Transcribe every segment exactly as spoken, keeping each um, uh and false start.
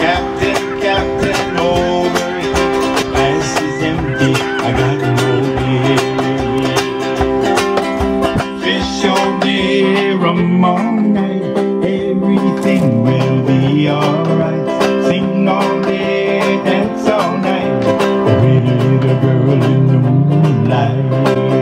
Captain, Captain, over here. Glass is empty, I got no beer. Fish all day, rum all night, everything will be alright. Sing all day, dance all night, a pretty little girl in the moonlight.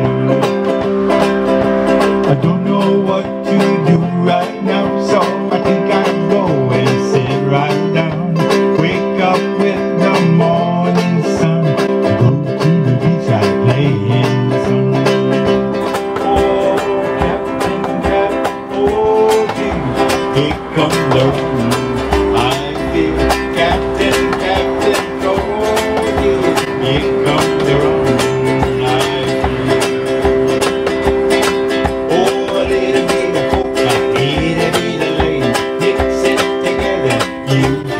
I don't know what to do right now, so I think I'll go and sit right down. Wake up with the morning sun, go to the beach, I play in the sun. Oh, Captain, Captain, oh dear, here comes the rain. I feel Captain, Captain, oh dear, here comes the rain. You